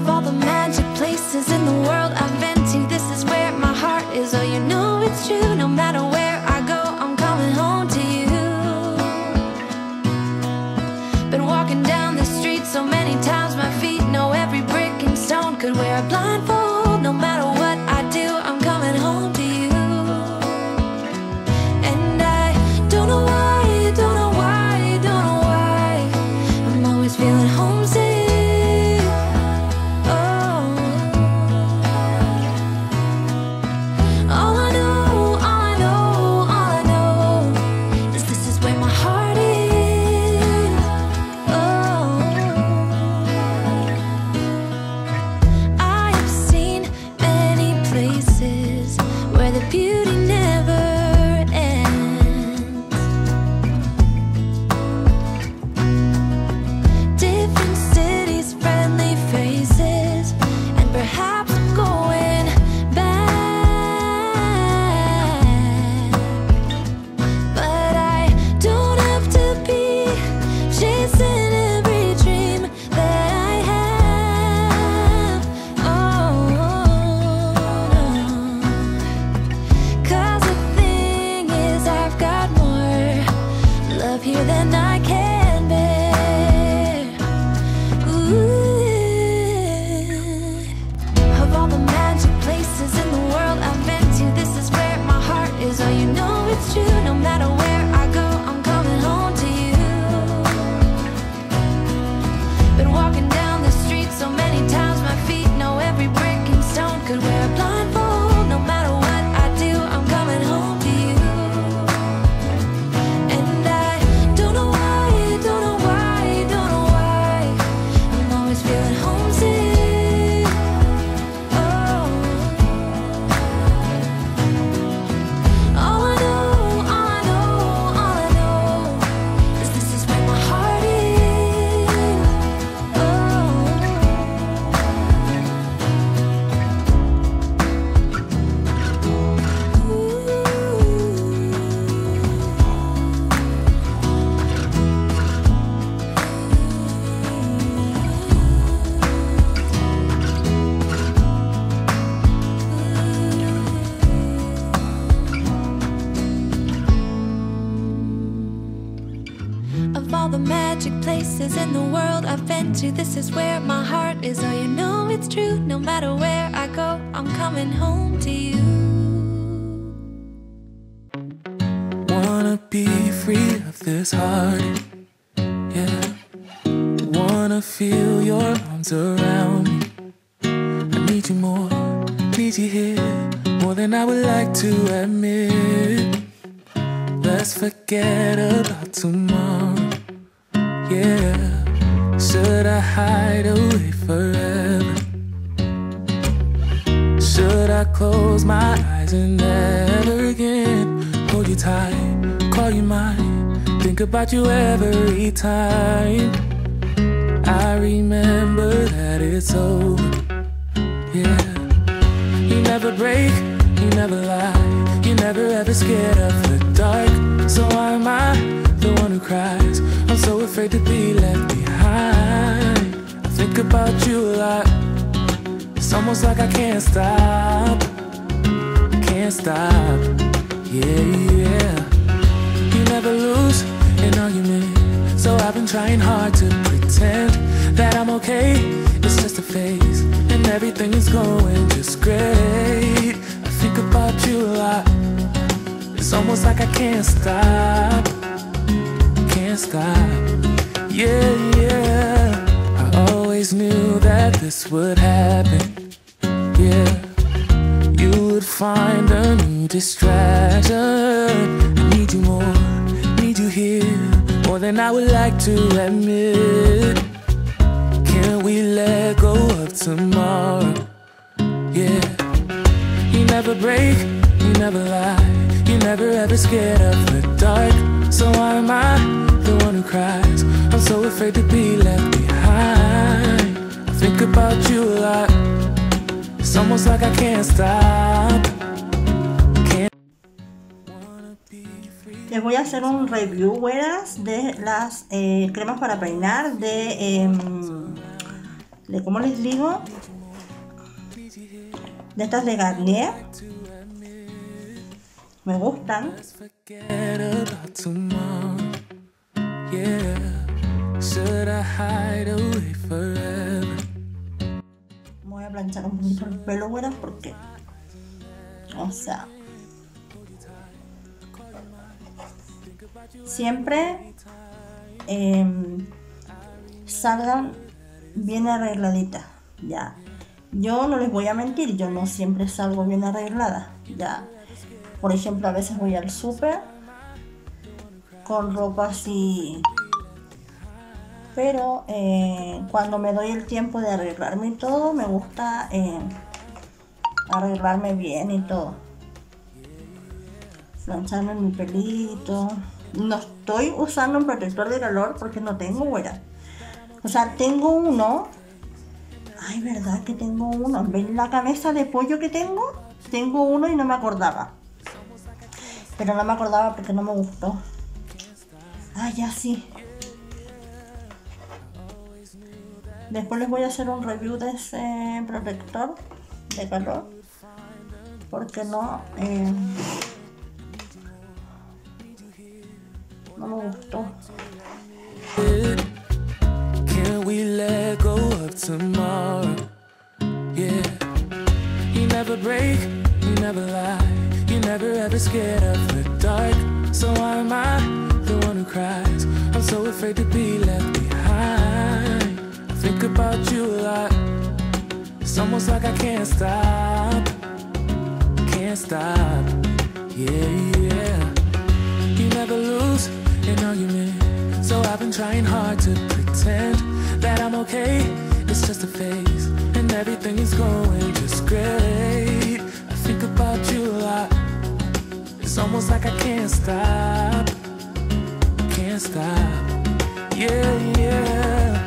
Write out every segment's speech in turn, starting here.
Of all the magic places in the world I've been to, this is where my heart is. Oh, you know it's true. No matter where I go, I'm coming home to you. Been walking down the street so many times, my feet know every brick and stone. Could wear a blindfold. No matter what I do, I'm coming home to you. And I don't know why, don't know why, don't know why, I'm always feeling homesick. In the world I've been to, this is where my heart is. Oh, you know it's true. No matter where I go, I'm coming home to you. Wanna be free of this heart, yeah. Wanna feel your arms around me. I need you more, need you here, more than I would like to admit. Let's forget about tomorrow. Yeah, should I hide away forever? Should I close my eyes and never again hold you tight, call you mine, think about you every time? I remember that it's over, yeah. You never break, you never lie, you never ever scared of the dark. So why am I the one who cries? I'm so afraid to be left behind. I think about you a lot. It's almost like I can't stop. Can't stop. Yeah, yeah. You never lose an argument, so I've been trying hard to pretend that I'm okay. It's just a phase, and everything is going just great. I think about you a lot. It's almost like I can't stop. Can't stop. Yeah, yeah. I always knew that this would happen. Yeah, you would find a new distraction. I need you more, need you here, more than I would like to admit. Can we let go of tomorrow? Yeah. You never break, you never lie, you never ever scared of the dark. So why am I the one who cries? I'm so afraid to be left behind. I think about you a lot. It's almost like I can't stop. Les voy a hacer un review, güeras, de las cremas para peinar de como les digo, de estas de Garnier. Me gustan. Voy a planchar un poquito el pelo, bueno, porque, o sea, siempre salgan bien arregladitas, ya. Yo no les voy a mentir, yo no siempre salgo bien arreglada, ya. Por ejemplo, a veces voy al súper con ropa así, pero cuando me doy el tiempo de arreglarme y todo, me gusta arreglarme bien y todo, plancharme mi pelito. No estoy usando un protector de calor porque no tengo, güera. O sea, tengo uno. Ay, verdad que tengo uno. ¿Ven la cabeza de pollo que tengo? Tengo uno y no me acordaba. Pero no me acordaba porque no me gustó. Ah, ya sí. Después les voy a hacer un review de ese protector de calor. Porque no me gustó. Can we let go of tomorrow? Yeah. You never break, you never lie, you never ever scared of the dark. So why am I the one who cries? I'm so afraid to be left behind. I think about you a lot. It's almost like I can't stop. Can't stop. Yeah, yeah. You never lose an argument. So I've been trying hard to pretend that I'm okay. It's just a phase, and everything is going just great. I think about you a lot. It's almost like I can't stop. Can't stop. Yeah, yeah.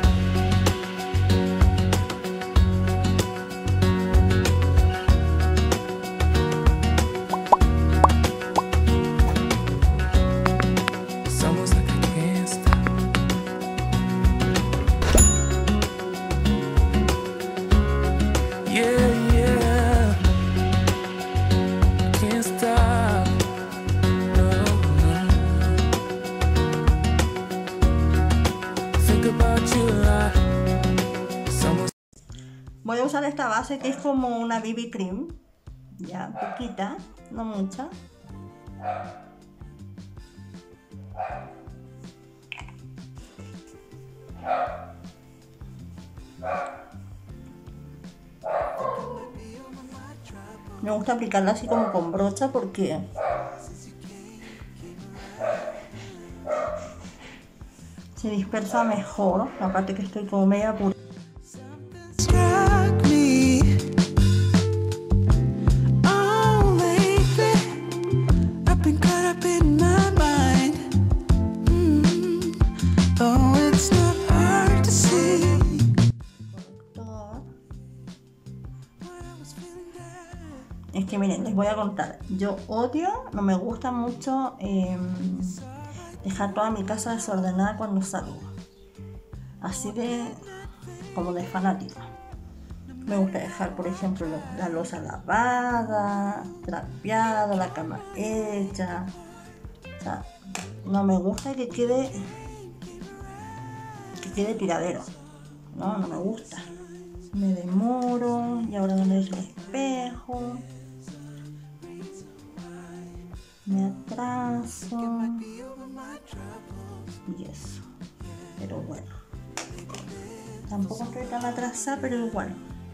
Voy a usar esta base que es como una BB cream, ya poquita, no mucha. Me gusta aplicarla así como con brocha porque se dispersa mejor, aparte que estoy como media apurada. Es que miren, les voy a contar, yo odio, no me gusta mucho dejar toda mi casa desordenada cuando salgo, así de como de fanática. Me gusta dejar, por ejemplo, la loza lavada, trapeada, la cama hecha. O sea, no me gusta que quede tiradero. No me gusta. Me demoro y ahora no le echo el espejo. Me atraso y eso, pero bueno, tampoco estoy tan atrasada, pero igual.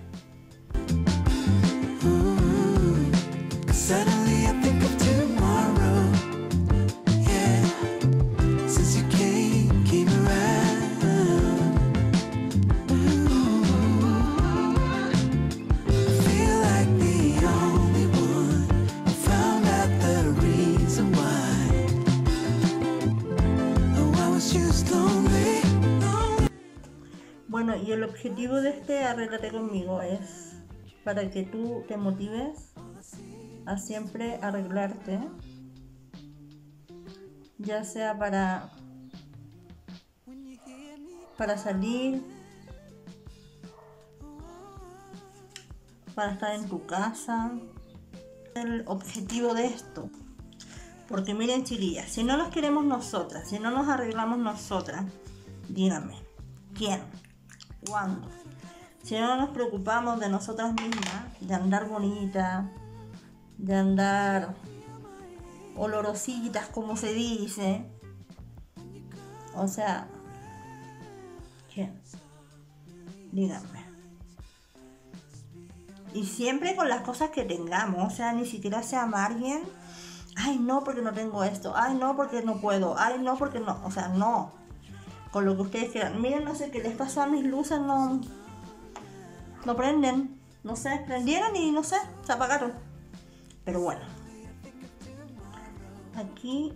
Bueno, y el objetivo de este Arréglate conmigo es para que tú te motives a siempre arreglarte, ya sea para salir, para estar en tu casa. El objetivo de esto. Porque miren, chiquillas, si no nos queremos nosotras, si no nos arreglamos nosotras, díganme, ¿quién? ¿Cuándo? Si no nos preocupamos de nosotras mismas, de andar bonita, de andar olorositas, como se dice, o sea, ¿quién? Díganme. Y siempre con las cosas que tengamos, o sea, ni siquiera se ama a alguien, ay no porque no tengo esto, ay no porque no puedo, ay no porque no, o sea, no, con lo que ustedes quieran. Miren, no sé qué les pasó a mis luces, no prenden, no sé, prendieron y no sé, se apagaron. Pero bueno, aquí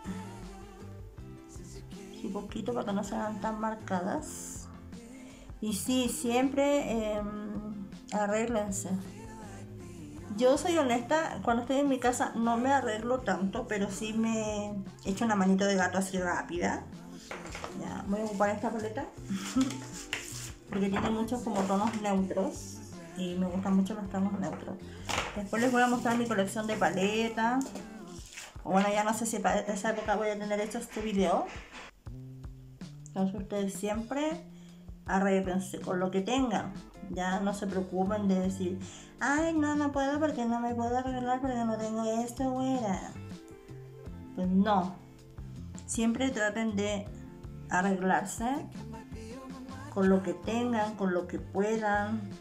sí, poquito para que no sean tan marcadas. Y sí, siempre arréglense. Yo soy honesta, cuando estoy en mi casa no me arreglo tanto, pero sí me echo una manito de gato así rápida. Ya, voy a ocupar esta paleta porque tiene muchos como tonos neutros y me gustan mucho los tonos neutros. Después les voy a mostrar mi colección de paletas. O bueno, ya no sé si para esa época voy a tener hecho este video. Entonces ustedes siempre arréglense con lo que tengan. Ya no se preocupen de decir, ay no puedo porque no me puedo arreglar porque no tengo esto, güera. Pues no. Siempre traten de arreglarse con lo que tengan, con lo que puedan,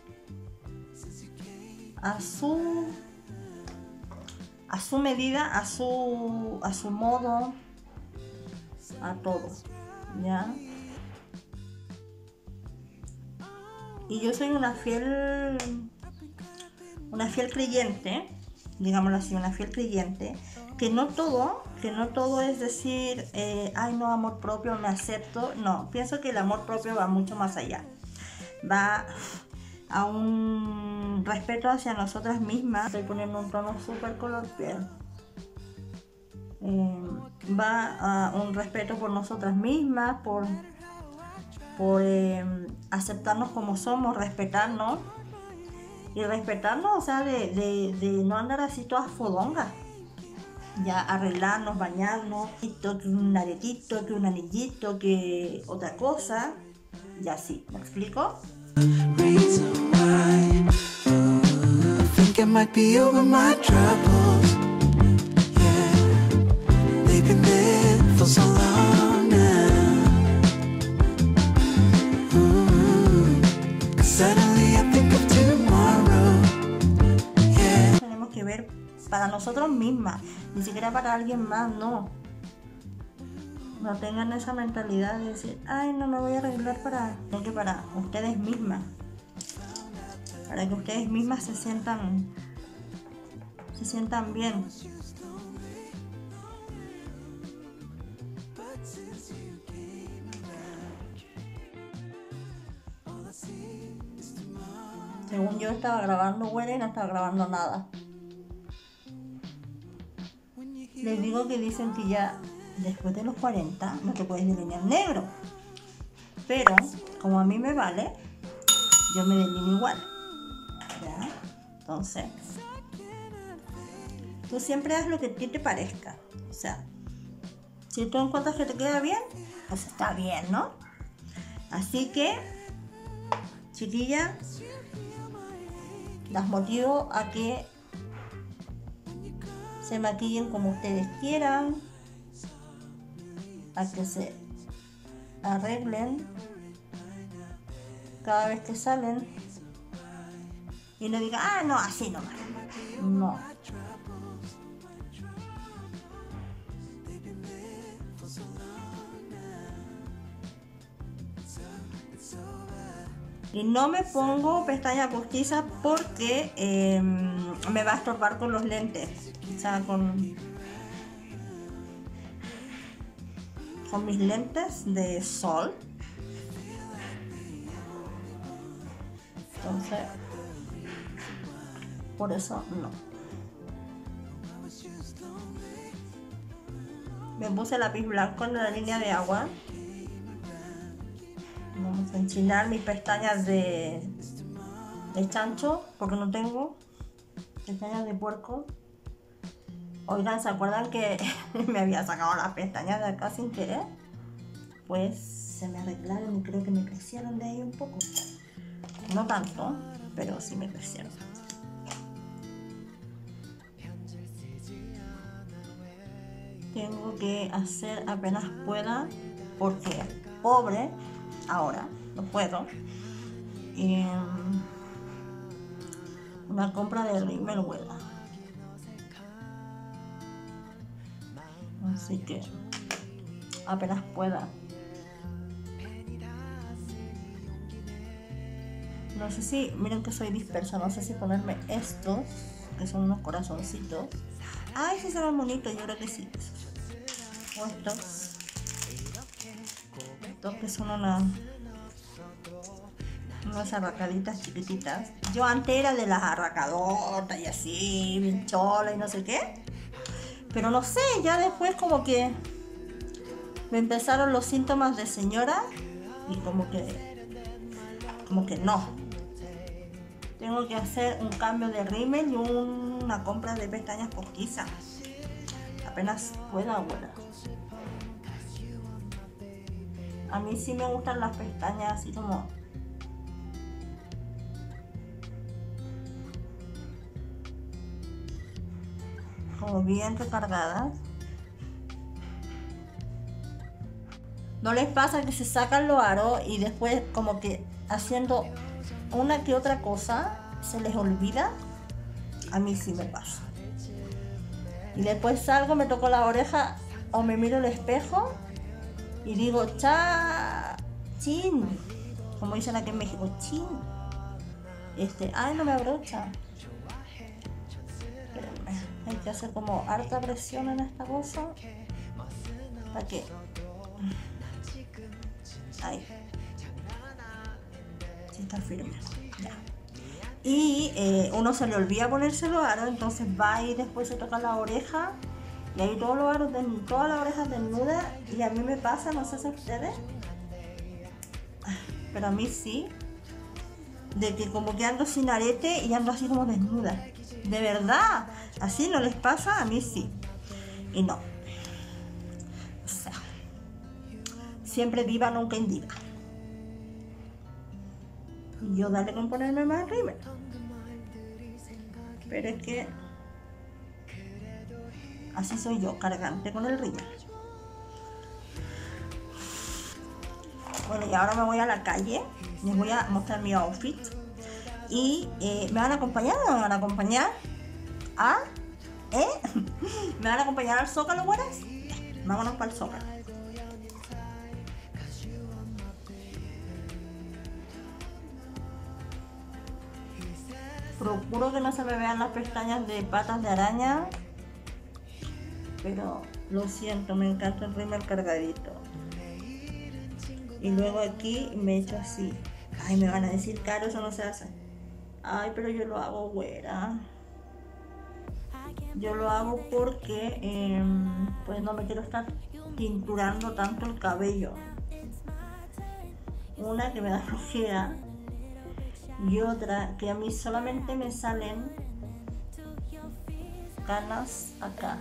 a su medida, a su modo, a todo, ¿ya? Y yo soy una fiel creyente, digámoslo así, una fiel creyente, que no todo es decir, ay no, amor propio, me acepto. No, pienso que el amor propio va mucho más allá. Va a un respeto hacia nosotras mismas. Estoy poniendo un tono súper color piel. Va a un respeto por nosotras mismas, por aceptarnos como somos, respetarnos. Y respetarnos, o sea, de no andar así todas fodongas. Ya arreglarnos, bañarnos, que un aretito, que un anillito, que otra cosa. Y así, ¿me explico? Tenemos que ver para nosotros mismas, ni siquiera para alguien más, no. No tengan esa mentalidad de decir, ay, no me voy a arreglar para ustedes mismas. Para que ustedes mismas se sientan bien. Según yo estaba grabando, güey, y no estaba grabando nada. Les digo que dicen que ya después de los 40 no te puedes delinear negro. Pero, como a mí me vale, yo me delineo igual. ¿Ya? Entonces, tú siempre haz lo que a ti te parezca. O sea, si tú encuentras que te queda bien, pues está bien, ¿no? Así que, chiquillas, las motivo a que se maquillen como ustedes quieran, a que se arreglen cada vez que salen y no digan, ah, no, así nomás. No. Y no me pongo pestaña postiza porque me va a estorbar con los lentes. O sea, con mis lentes de sol. Entonces, por eso no. Me puse lápiz blanco en la línea de agua. Vamos a enchinar mis pestañas de de chancho, porque no tengo pestañas de puerco. Oigan, ¿se acuerdan que me había sacado las pestañas de acá sin querer? Pues se me arreglaron y creo que me crecieron de ahí un poco. No tanto, pero sí me crecieron. Tengo que hacer apenas pueda, porque pobre, ahora no puedo. Una compra de rímel Wella. Así que apenas pueda. No sé si, miren que soy dispersa, no sé si ponerme estos, que son unos corazoncitos. Ay, sí se ven bonitos, yo creo que sí. O estos que son unas arracaditas chiquititas. Yo antes era de las arracadotas y así, bien chola y no sé qué. Pero no sé, ya después como que me empezaron los síntomas de señora y como que no. Tengo que hacer un cambio de rímel y una compra de pestañas postizas. Apenas pueda, abuela. A mí sí me gustan las pestañas así como bien recargadas. ¿No les pasa que se sacan los aros y después como que haciendo una que otra cosa se les olvida? A mí sí me pasa. Y después salgo, me toco la oreja o me miro el espejo y digo, chin, como dicen aquí en México, chin. Ay, no me abrocha. Espérenme, hay que hacer como harta presión en esta cosa para que... Ahí. Sí, está firme. Ya. Y uno se le olvida ponerse los aros, entonces va y después se toca la oreja y ahí todos los aros, todas las orejas desnudas. Y a mí me pasa, no sé si a ustedes, pero a mí sí, de que como que ando sin arete y ando así como desnuda. De verdad, así no les pasa, a mí sí. Y no. O sea, siempre diva, nunca indica. Y yo dale con ponerme más rímel. Pero es que así soy yo, cargante con el rímel. Bueno, y ahora me voy a la calle. Les voy a mostrar mi outfit. Y ¿me van a acompañar o no me van a acompañar? ¿Ah? ¿Me van a acompañar al Zócalo, buenas? Vámonos para el Zócalo. Procuro que no se me vean las pestañas de patas de araña, pero lo siento, me encanta el rímel cargadito. Y luego aquí me echo así. Ay, me van a decir, Caro, eso no se hace. Ay, pero yo lo hago, güera. Yo lo hago porque pues no me quiero estar tinturando tanto el cabello. Una, que me da flojera. Y otra, que a mí solamente me salen canas acá.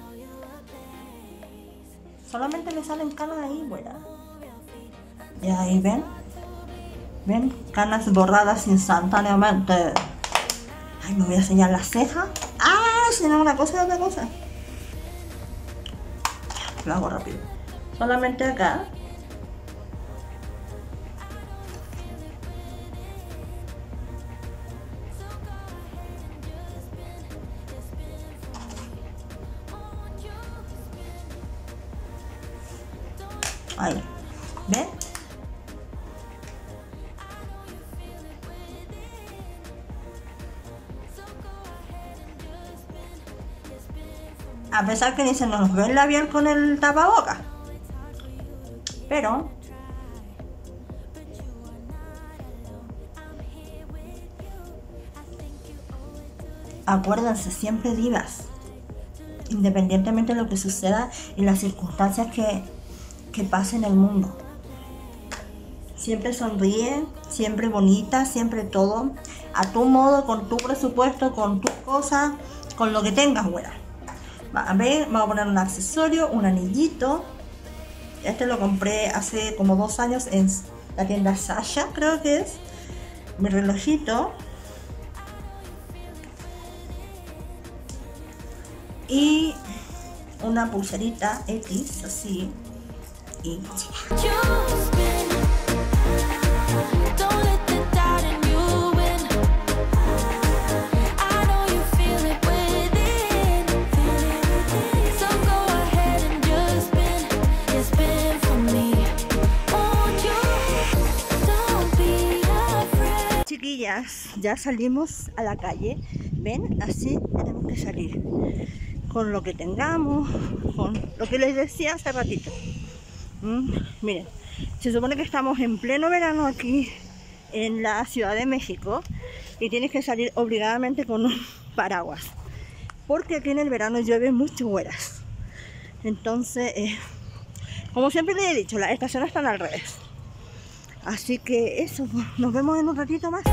Solamente me salen canas ahí, güera. Y ahí ven. ¿Ven? Canas borradas instantáneamente. Ay, me voy a enseñar las cejas. ¡Ah! Si no, una cosa y otra cosa. Lo hago rápido. Solamente acá. Ahí. ¿Ven? A pesar que ni se nos ve el labial con el tapabocas. Pero acuérdense, siempre divas. Independientemente de lo que suceda y las circunstancias que pasen en el mundo. Siempre sonríe, siempre bonita, siempre todo. a tu modo, con tu presupuesto, con tus cosas, con lo que tengas, güera. A ver, vamos a poner un accesorio, un anillito. Este lo compré hace como 2 años en la tienda Sasha, creo que es. Mi relojito. Y una pulserita X, así. Y chiquillas, ya salimos a la calle. Ven, así tenemos que salir con lo que tengamos, con lo que les decía hace ratito. Miren, se supone que estamos en pleno verano aquí en la Ciudad de México y tienes que salir obligadamente con un paraguas, porque aquí en el verano llueve mucho, güeras. Entonces, como siempre les he dicho, las estaciones están al revés. Así que eso, nos vemos en un ratito más.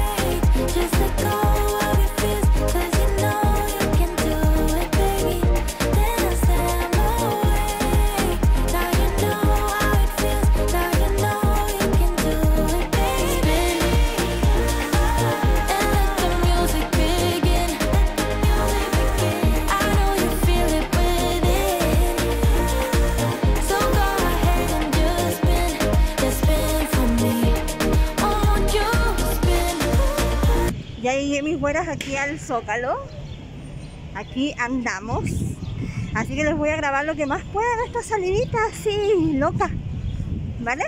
Ya llegué, mis güeras, aquí al Zócalo. Aquí andamos. Así que les voy a grabar lo que más pueda de esta salidita así loca, ¿vale?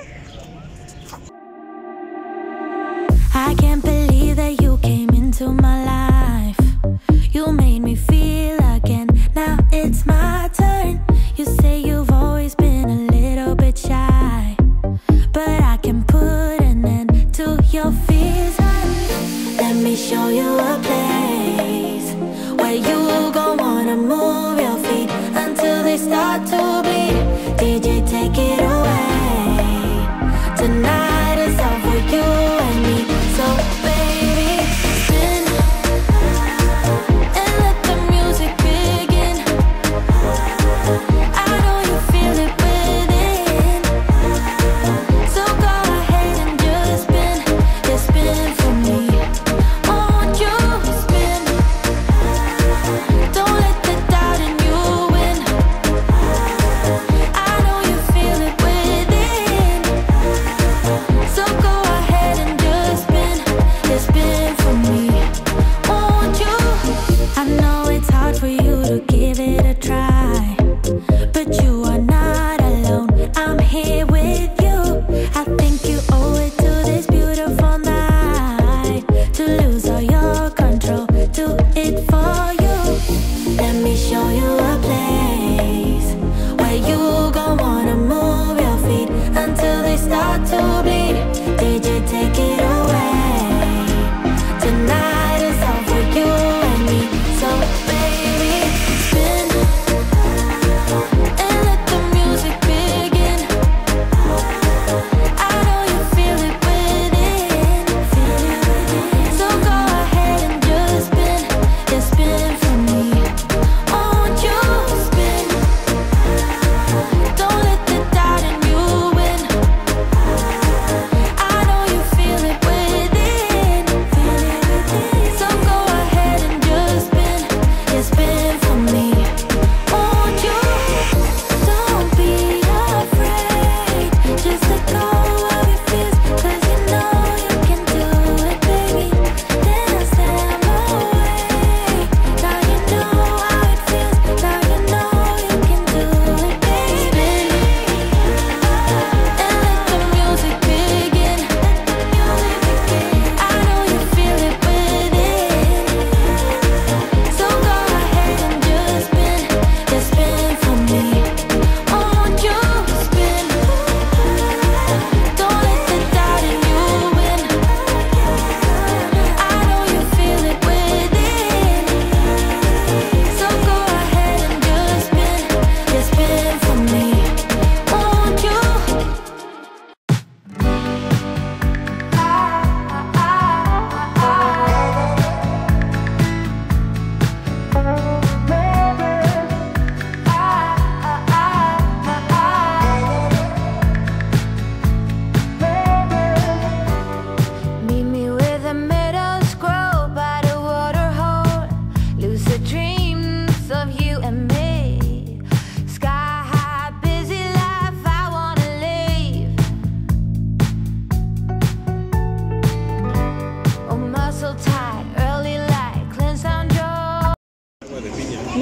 I can't believe that you came into my life. You made me feel again. Now it's my turn. You say you've always been a little bit shy, but I can put an end to your fears. Let me show you a place where you gon' wanna move your feet until they start to bleed. DJ, take it away. Tonight is all for you and me. So baby, spin and let the music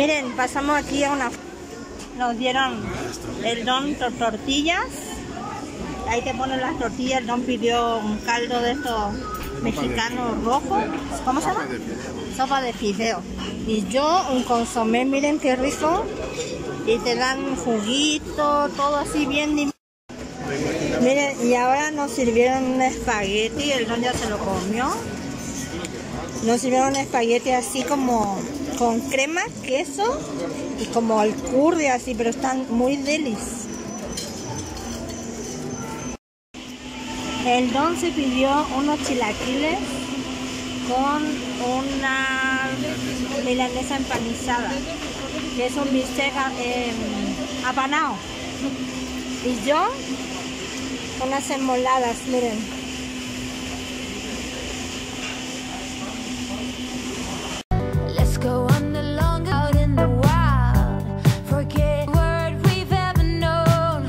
Miren, pasamos aquí a una... Nos dieron el don tortillas. Ahí te ponen las tortillas. El don pidió un caldo de estos mexicanos rojos. ¿Cómo se llama? Sopa de fideo. Y yo un consomé, miren qué rico. Y te dan juguito, todo así bien limpio. Miren, y ahora nos sirvieron un espagueti. El don ya se lo comió. Nos sirvieron un espagueti así como con crema, queso y como al curry así, pero están muy delis. El don se pidió unos chilaquiles con una milanesa empanizada, que es un bistec apanado. Y yo unas enmoladas, miren. Go on the long out in the wild. Forget the word we've ever known.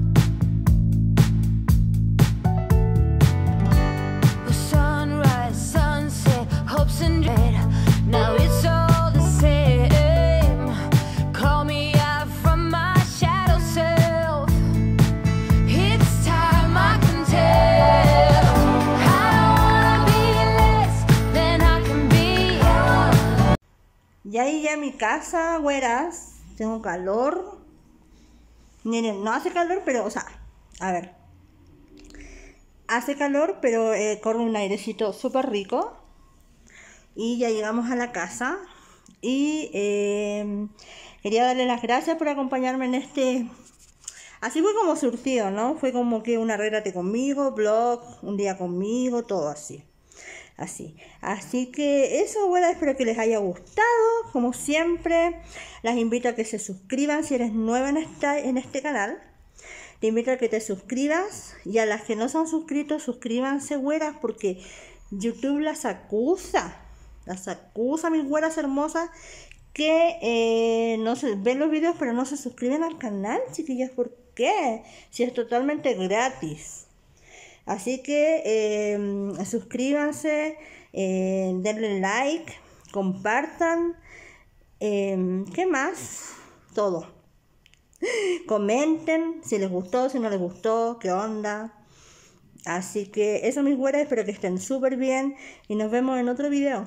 Sunrise, sunset, hopes and dread. Now it's all the same. Call me out from my shadow self. It's time I can tell. I don't wanna be less than I can be. Ya llegué a mi casa, güeras. Tengo calor. Miren, no hace calor, pero, o sea, a ver. Hace calor, pero corre un airecito súper rico. Y ya llegamos a la casa. Y quería darle las gracias por acompañarme en este... Así fue como surtido, ¿no? Fue como que un arréglate conmigo, vlog, un día conmigo, todo así. Así que eso, bueno, espero que les haya gustado. Como siempre, las invito a que se suscriban si eres nueva en este canal. Te invito a que te suscribas, y a las que no se han suscrito, suscríbanse, güeras, porque YouTube las acusa, mis güeras hermosas, que no se ven los videos pero no se suscriben al canal, chiquillas. ¿Por qué? Si es totalmente gratis. Así que suscríbanse, denle like, compartan, ¿qué más? Todo. Comenten si les gustó, si no les gustó, qué onda. Así que eso, mis güeras, espero que estén súper bien y nos vemos en otro video.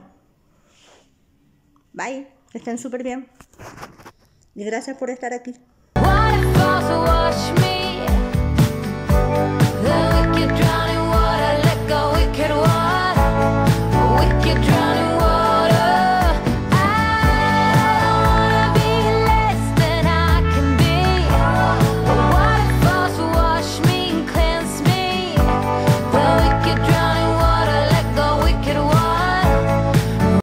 Bye, que estén súper bien. Y gracias por estar aquí. Waterfalls wash me